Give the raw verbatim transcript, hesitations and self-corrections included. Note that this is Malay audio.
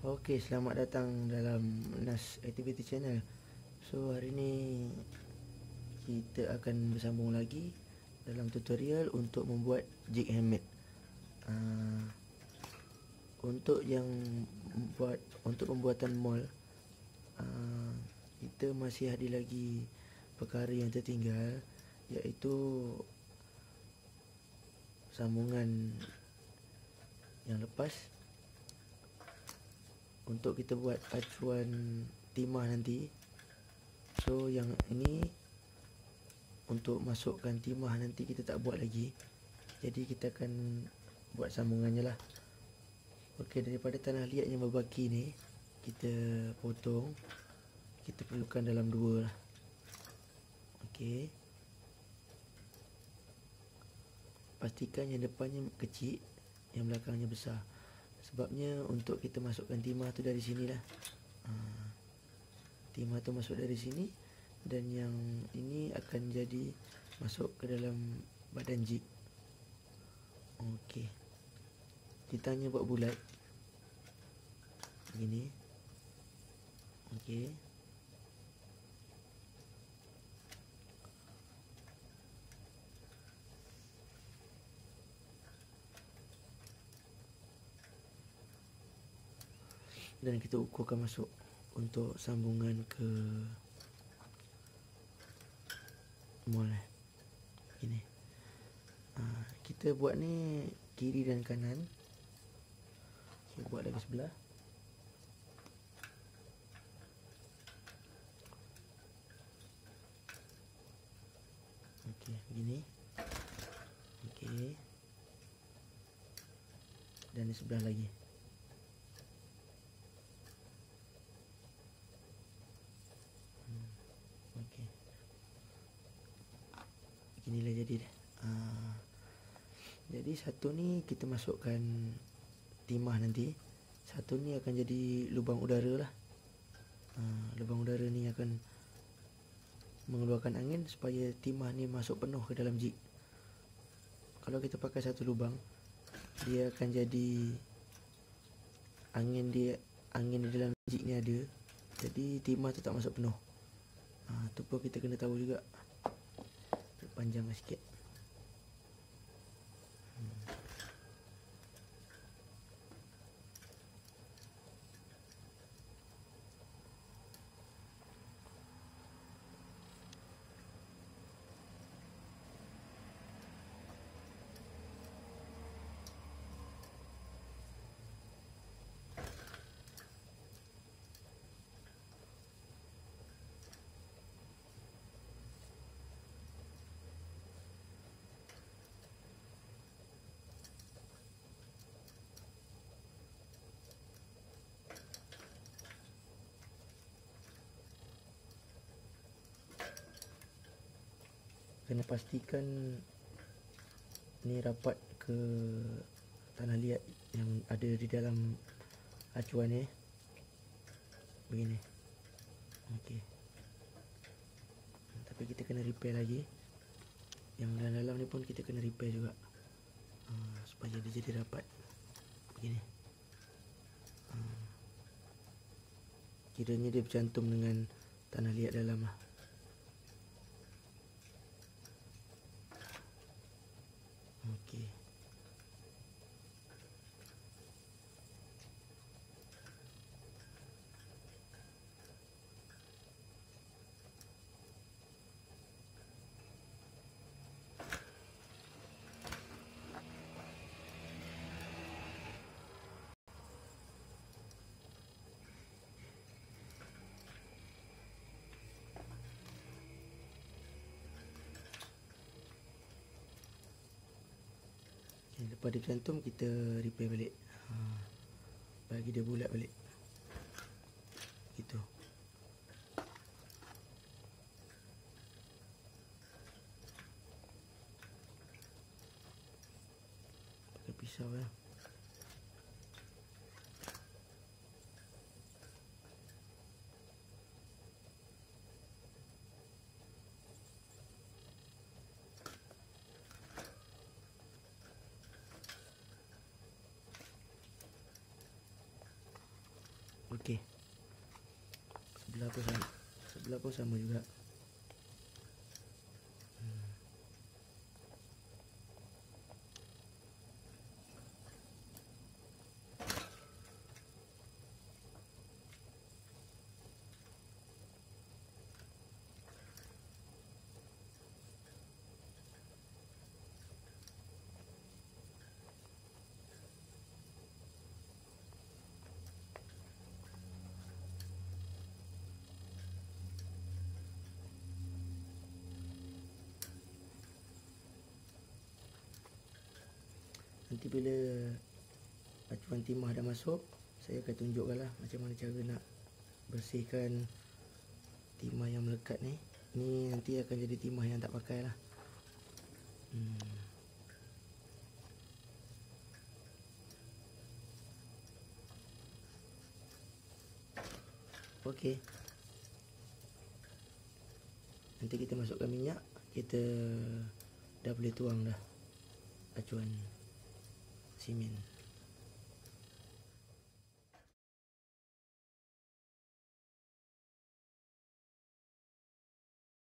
Okey, selamat datang dalam Nas Activity Channel. So, hari ni kita akan bersambung lagi dalam tutorial untuk membuat jig handmade. Uh, untuk yang buat untuk pembuatan mall, uh, kita masih ada lagi perkara yang tertinggal, iaitu sambungan yang lepas untuk kita buat acuan timah nanti. So yang ini untuk masukkan timah nanti kita tak buat lagi, jadi kita akan buat sambungannya lah. Okey, daripada tanah liat yang berbaki ni kita potong, kita perlukan dalam dua lah. Okey, pastikan yang depannya kecil, yang belakangnya besar. Sebabnya untuk kita masukkan timah tu dari sini lah. Ha, timah tu masuk dari sini, dan yang ini akan jadi masuk ke dalam badan jig. Okey, kita hanya buat bulat begini. Okey, dan kita ukurkan masuk untuk sambungan ke mall eh. Ini ha, kita buat ni kiri dan kanan. Kita buat lagi sebelah. Okey, begini. Okey, dan di sebelah lagi. Okey, beginilah jadi dah. Uh, jadi satu ni kita masukkan timah nanti, satu ni akan jadi lubang udara lah. Uh, lubang udara ni akan mengeluarkan angin supaya timah ni masuk penuh ke dalam jig. Kalau kita pakai satu lubang, dia akan jadi angin dia angin di dalam jig ni ada, jadi timah tu tak masuk penuh. Ha, tu pun kita kena tahu juga. Panjang sikit. Hmm. Kena pastikan ni rapat ke tanah liat yang ada di dalam acuan ni. Begini. Okey, tapi kita kena repair lagi. Yang dalam-dalam ni pun kita kena repair juga, uh, supaya dia jadi rapat. Begini. uh, Kiranya dia bercantum dengan tanah liat dalam lah. Okey, okay, lepas dia bercantum kita repair balik. Ha, bagi dia bulat balik. Gitu. Pakai pisau ya. Okey. Sebelah pun sama. Sebelah pun sama juga. Hmm. Nanti bila acuan timah dah masuk, saya akan tunjukkanlah macam mana cara nak bersihkan timah yang melekat ni. Ni nanti akan jadi timah yang tak pakai lah. Hmm. Okey. Nanti kita masukkan minyak, kita dah boleh tuang dah acuan simen.